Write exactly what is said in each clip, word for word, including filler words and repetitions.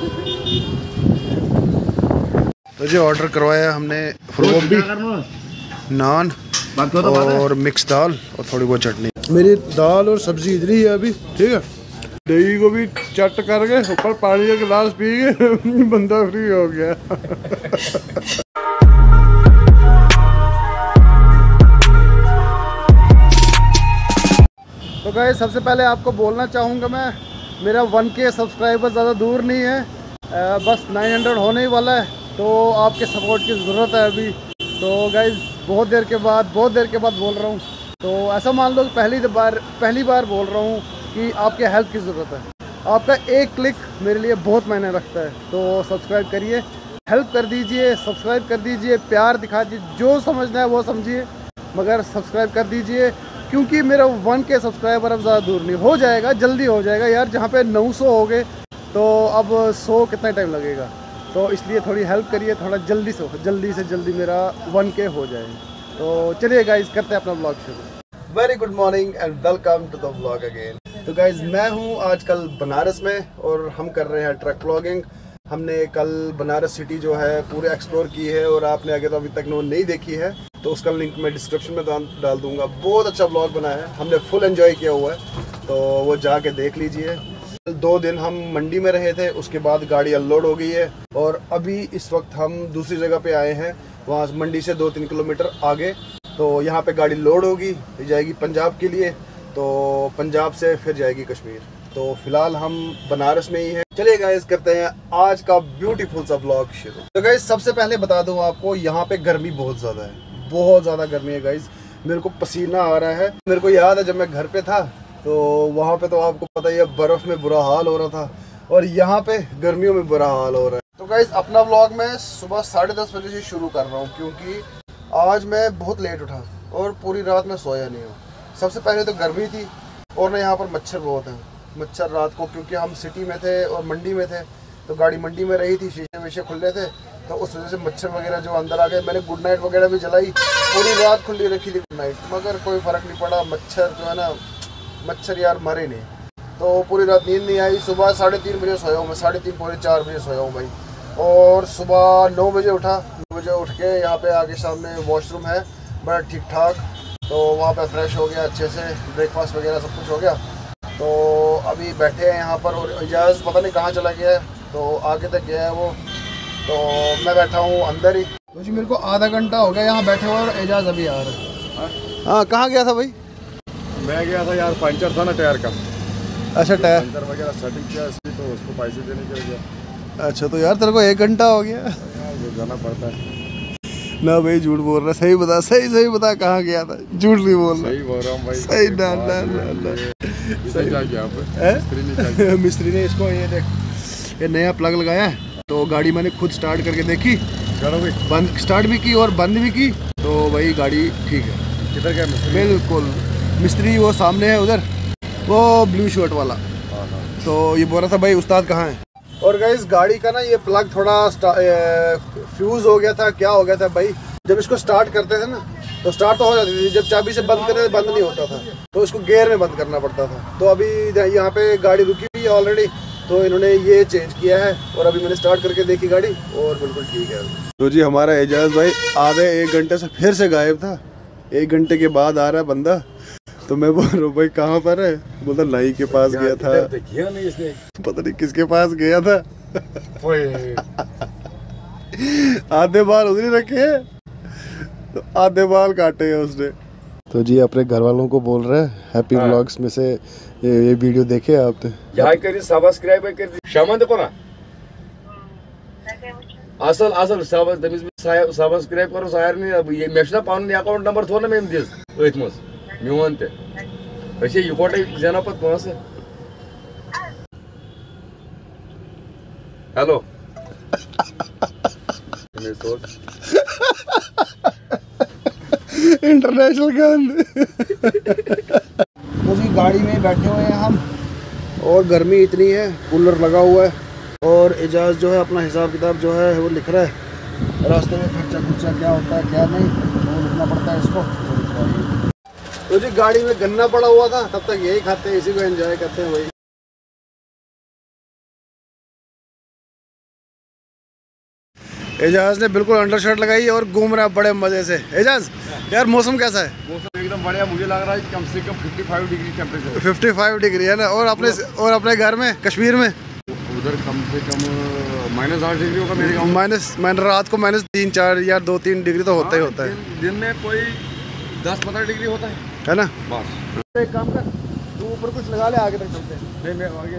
तो जी ऑर्डर करवाया हमने फूलगोभी, नान और मिक्स दाल और थोड़ी बहुत चटनी। मेरी दाल और सब्जी इधर ही है अभी, ठीक है। दही को भी चट करके ऊपर पानी का गिलास पी के बंदा फ्री हो गया। तो गाइस सबसे पहले आपको बोलना चाहूँगा मैं, मेरा वन के सब्सक्राइबर ज़्यादा दूर नहीं है, आ, बस नाइन हंड्रेड होने ही वाला है। तो आपके सपोर्ट की ज़रूरत है अभी। तो गाइस बहुत देर के बाद बहुत देर के बाद बोल रहा हूँ। तो ऐसा मान लो पहली बार पहली बार बोल रहा हूँ कि आपके हेल्प की ज़रूरत है। आपका एक क्लिक मेरे लिए बहुत मायने रखता है। तो सब्सक्राइब करिए, हेल्प कर दीजिए, सब्सक्राइब कर दीजिए, प्यार दिखा दीजिए, जो समझना है वो समझिए, मगर सब्सक्राइब कर दीजिए। क्योंकि मेरा वन के सब्सक्राइबर अब ज़्यादा दूर नहीं, हो जाएगा, जल्दी हो जाएगा यार। जहाँ पे नौ सौ हो गए तो अब सौ कितना टाइम लगेगा। तो इसलिए थोड़ी हेल्प करिए, थोड़ा जल्दी से जल्दी से जल्दी मेरा वन के हो जाए। तो चलिए गाइज करते हैं अपना ब्लॉग शुरू। Very good morning and welcome to the blog again. तो गाइज मैं हूँ आजकल बनारस में और हम कर रहे हैं ट्रक ब्लॉगिंग। हमने कल बनारस सिटी जो है पूरे एक्सप्लोर की है और आपने अगर तो अभी तक वो नहीं देखी है तो उसका लिंक मैं डिस्क्रिप्शन में डाल दूंगा। बहुत अच्छा ब्लॉग बना है, हमने फुल एंजॉय किया हुआ है, तो वो जाके देख लीजिए। दो दिन हम मंडी में रहे थे, उसके बाद गाड़ी अनलोड हो गई है और अभी इस वक्त हम दूसरी जगह पे आए हैं, वहाँ मंडी से दो तीन किलोमीटर आगे। तो यहाँ पे गाड़ी लोड होगी, जाएगी पंजाब के लिए, तो पंजाब से फिर जाएगी कश्मीर। तो फिलहाल हम बनारस में ही हैं। चलिए गाइस करते हैं आज का ब्यूटीफुल सा ब्लॉग शुरू। तो गाइस सबसे पहले बता दूं आपको, यहाँ पे गर्मी बहुत ज़्यादा है, बहुत ज़्यादा गर्मी है गाइस। मेरे को पसीना आ रहा है। मेरे को याद है जब मैं घर पे था तो वहाँ पे तो आपको पता ही है बर्फ़ में बुरा हाल हो रहा था, और यहाँ पे गर्मियों में बुरा हाल हो रहा है। तो गाइस अपना व्लॉग मैं सुबह साढ़े दस बजे से शुरू कर रहा हूँ, क्योंकि आज मैं बहुत लेट उठा और पूरी रात में सोया नहीं हूँ। सबसे पहले तो गर्मी थी और ना यहाँ पर मच्छर बहुत हैं, मच्छर रात को, क्योंकि हम सिटी में थे और मंडी में थे, तो गाड़ी मंडी में रही थी, शीशे वीशे खुले थे, तो उस वजह से मच्छर वगैरह जो अंदर आ गए। मैंने गुड नाइट वगैरह भी जलाई, पूरी रात खुली रखी थी गुड नाइट, मगर कोई फ़र्क नहीं पड़ा। मच्छर जो है ना, मच्छर यार मरे नहीं, तो पूरी रात नींद नहीं आई। सुबह साढ़े तीन बजे सोया हूँ मैं, साढ़े तीन पौने चार बजे सोया हूँ भाई, और सुबह नौ बजे उठा। नौ बजे उठ के यहाँ पे आगे सामने वॉशरूम है बड़ा ठीक ठाक, तो वहाँ पे फ्रेश हो गया अच्छे से, ब्रेकफास्ट वगैरह सब कुछ हो गया। तो अभी बैठे हैं यहाँ पर, और एजाज़ पता नहीं कहाँ चला गया है, तो आगे तक गया है वो, तो मैं बैठा हूँ अंदर ही। तो जी मेरे को आधा घंटा हो गया यहाँ बैठे हुए और एजाज़ अभी आ रहा है। हाँ कहाँ गया था भाई? मैं गया था यार, पंचर था ना टायर का। अच्छा टायर पंचर वगैरह सेटिंग किया इसकी, तो उसको पैसे देने के लिए गया। अच्छा तो यार तेरे को एक घंटा हो गया यार जाना पड़ता है ना भाई। झूठ बोल रहा, सही बता, सही सही बता कहाँ गया था, झूठ नहीं बोल रहा। सही बोल रहा हूँ भाई, सही ना ना ना ना सही क्या किया आपने? मिस्त्री ने इसको ये देख, ये नया प्लग लगाया है, तो गाड़ी मैंने खुद स्टार्ट करके देखी, बंद स्टार्ट भी की और बंद भी की, तो भाई गाड़ी ठीक है। किधर गया मिस्त्री? बिल्कुल मिस्त्री वो सामने है उधर, वो ब्लू शर्ट वाला। तो ये बोल रहा था भाई उस्ताद कहाँ है। और गाइस गाड़ी का ना ये प्लग थोड़ा फ्यूज हो गया था, क्या हो गया था भाई, जब इसको स्टार्ट करते थे ना तो स्टार्ट तो हो जाती थी, जब चाबी से बंद करते थे बंद नहीं होता था, तो इसको गियर में बंद करना पड़ता था। तो अभी यहाँ पे गाड़ी रुकी हुई है ऑलरेडी, तो इन्होंने ये चेंज किया है, और अभी मैंने स्टार्ट करके देखी गाड़ी और बिल्कुल ठीक है। तो जी हमारा एजाज भाई आधे एक घंटे से फिर से गायब था, एक घंटे के बाद आ रहा है बंदा। तो मैं बोल रहा हूँ भाई कहाँ पर है, बोलता नाई के पास गया था, किया नहीं इसने, पता नहीं किसके पास गया था। आधे बाल उधर रखे, तो आधे बाल काटे हैं उसने। तो जी अपने घर वालों को बोल रहे हैं हैप्पी व्लॉग्स में से ये, ये वीडियो देखे आपने? यार करी सब्सक्राइब करी शामंत कोना असल असल सब तमिस सब्सक्राइब करो सारनी। ये मेशना पान अकाउंट नंबर थो ना मेम दिस अथ मज मोन ते असे इकोटे जना पत पास। Hello international gun. तो जी गाड़ी में बैठे हुए हैं हम, और गर्मी इतनी है, कूलर लगा हुआ है, और एजाज जो है अपना हिसाब किताब जो है वो लिख रहा है, रास्ते में खर्चा खुर्चा क्या होता है क्या नहीं वो लिखना पड़ता है इसको। तो जी गाड़ी में गन्ना पड़ा हुआ था, तब तक यही खाते हैं, इसी को एंजॉय करते हैं भाई। एजाज ने बिल्कुल अंडर शर्ट लगाई और घूम रहा है बड़े मजे से। एजाज यार मौसम कैसा है? मौसम एकदम बढ़िया, मुझे लग रहा है कम से कम पचपन डिग्री टेम्परेचर। पचपन डिग्री है ना। और अपने और अपने घर में कश्मीर में उधर कम से कम माइनस आठ डिग्री होगा मेरे गाँव। माइनस माइनस रात को माइनस तीन चार या दो तीन डिग्री तो होता ही होता है। दिन, दिन में कोई दस पंद्रह डिग्री होता है है ना। बस एक काम कर, तू ऊपर कुछ लगा ले, आगे तक चलते हैं। नहीं मैं आगे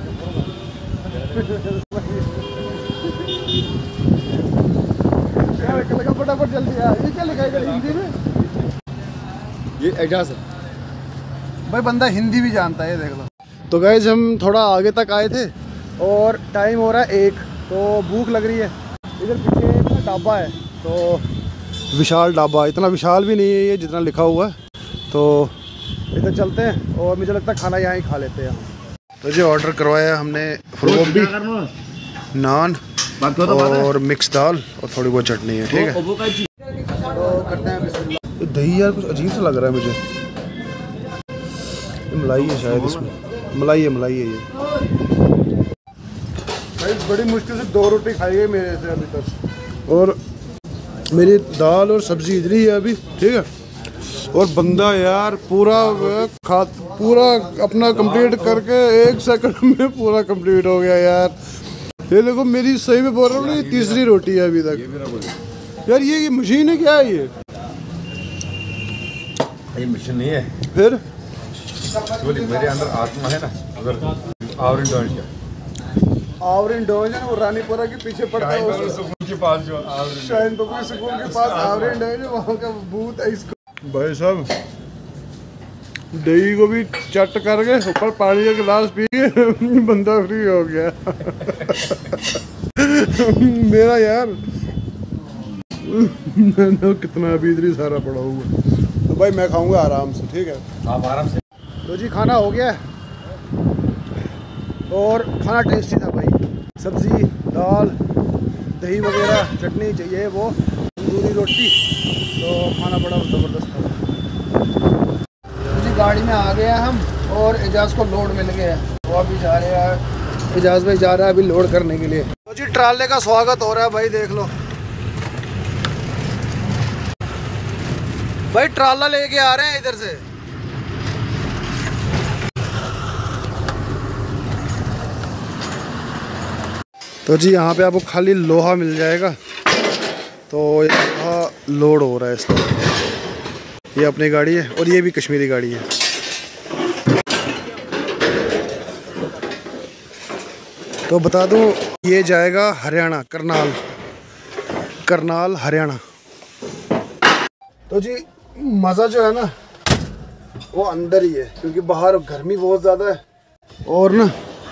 लगा फटाफट जल्दी यार। ये क्या लिखा है हिंदी में? ये एजाज है भाई, बंदा हिंदी भी जानता है, ये देख लो। तो गाइस हम थोड़ा आगे तक आए थे और टाइम हो रहा है एक, तो भूख लग रही है। इधर पीछे एक ढाबा है, तो विशाल ढाबा, इतना विशाल भी नहीं है ये जितना लिखा हुआ है। तो इधर चलते हैं और मुझे लगता है खाना यहाँ ही खा लेते हैं। तो जी ऑर्डर करवाया हमने फूलगोभी, नान और मिक्स दाल और थोड़ी बहुत चटनी है। ठीक है, तो करते हैं बिस्मिल्लाह। दही यार कुछ अजीब सा लग रहा है मुझे। मलाई है शायद, इसमें मलाई है, मलाई है ये। भाई बड़ी मुश्किल से दो रोटी खाई है मेरे से अभी तक, और मेरी दाल और सब्जी इधर ही है अभी। ठीक है, और बंदा यार पूरा खा पूरा अपना कंप्लीट करके एक सेकंड में पूरा कंप्लीट हो गया यार। ये देखो मेरी सही में बोल रहा हूँ, ये तीसरी रोटी है अभी तक यार। ये मशीन है क्या है ये? ये मशीन नहीं है, फिर मेरे अंदर आत्मा है ना। अगर आवरण डॉइज का आवरण डॉइज है ना, वो रानीपुरा के पीछे पड़ता है के पास जो शाइन बबू स्कूल के पास आवरण डॉइज है, वहाँ का भूत है इसको। भाई साहब दही को भी चट करके ऊपर पानी का गिलास पी के बंदा फ्री हो गया। मेरा यार कितना अभी इधर सारा पड़ा हुआ। तो भाई मैं खाऊंगा आराम से। ठीक है, आप आराम से। तो जी खाना हो गया और खाना टेस्टी था भाई। सब्ज़ी, दाल, दही वगैरह, चटनी चाहिए, वो तंदूरी रोटी, तो खाना बड़ा ज़बरदस्त था। तो जी गाड़ी में आ गए हम और एजाज को लोड मिल गया है, वो अभी जा रहे हैं। एजाज भाई जा रहा है अभी लोड करने के लिए। तो जी ट्राले का स्वागत हो रहा है भाई, देख लो भाई, ट्राला लेके आ रहे हैं इधर से। तो जी यहाँ पे आपको खाली लोहा मिल जाएगा, तो ये लोहा लोड हो रहा है इसमें। ये अपनी गाड़ी है और ये भी कश्मीरी गाड़ी है। तो बता दूँ ये जाएगा हरियाणा, करनाल, करनाल हरियाणा। तो जी मज़ा जो है ना वो अंदर ही है, क्योंकि बाहर गर्मी बहुत ज़्यादा है और ना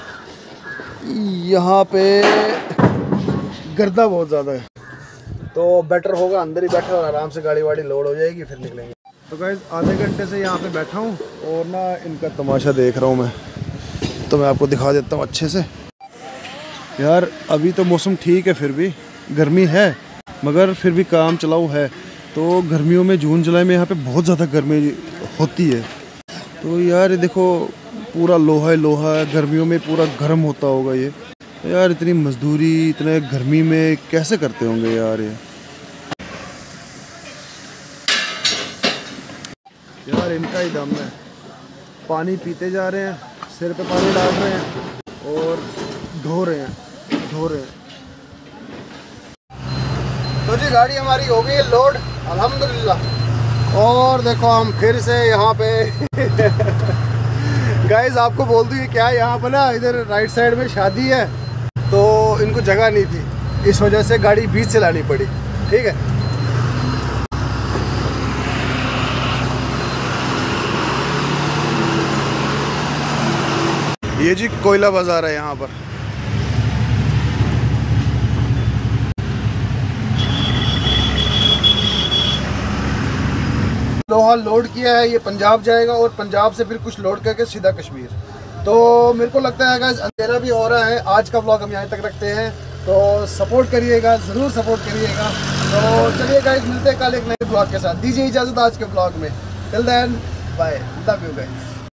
यहाँ पे गर्दा बहुत ज़्यादा है। तो बेटर होगा अंदर ही बैठे और आराम से गाड़ी वाड़ी लोड हो जाएगी, फिर निकलेंगे। तो गाइस आधे घंटे से यहाँ पे बैठा हूँ और ना इनका तमाशा देख रहा हूँ मैं, तो मैं आपको दिखा देता हूँ अच्छे से। यार अभी तो मौसम ठीक है, फिर भी गर्मी है मगर फिर भी काम चलाऊ है। तो गर्मियों में जून जुलाई में यहाँ पे बहुत ज़्यादा गर्मी होती है। तो यार ये देखो पूरा लोहा है, लोहा है, गर्मियों में पूरा गर्म होता होगा ये। तो यार इतनी मजदूरी इतने गर्मी में कैसे करते होंगे यार ये। यार इनका ही दम है, पानी पीते जा रहे हैं, सिर पे पानी डाल रहे हैं और धो रहे हैं धो रहे हैं। तो जी गाड़ी हमारी हो गई है लोड अल्हम्दुलिल्लाह। और देखो हम फिर से यहाँ पे गाइस आपको बोल दूँ ये क्या है, यहाँ पर ना इधर राइट साइड में शादी है, तो इनको जगह नहीं थी, इस वजह से गाड़ी बीच से लानी पड़ी। ठीक है, ये जी कोयला बाजार है यहाँ पर। लोहा लोड किया है, ये पंजाब जाएगा और पंजाब से फिर कुछ लोड करके सीधा कश्मीर। तो मेरे को लगता है गाइस अंधेरा भी हो रहा है, आज का व्लॉग हम यहाँ तक रखते हैं। तो सपोर्ट करिएगा, ज़रूर सपोर्ट करिएगा। तो चलिए गाइस मिलते हैं कल एक नए ब्लॉग के साथ। दीजिए इजाज़त आज के ब्लॉग में। Till then bye, love you guys.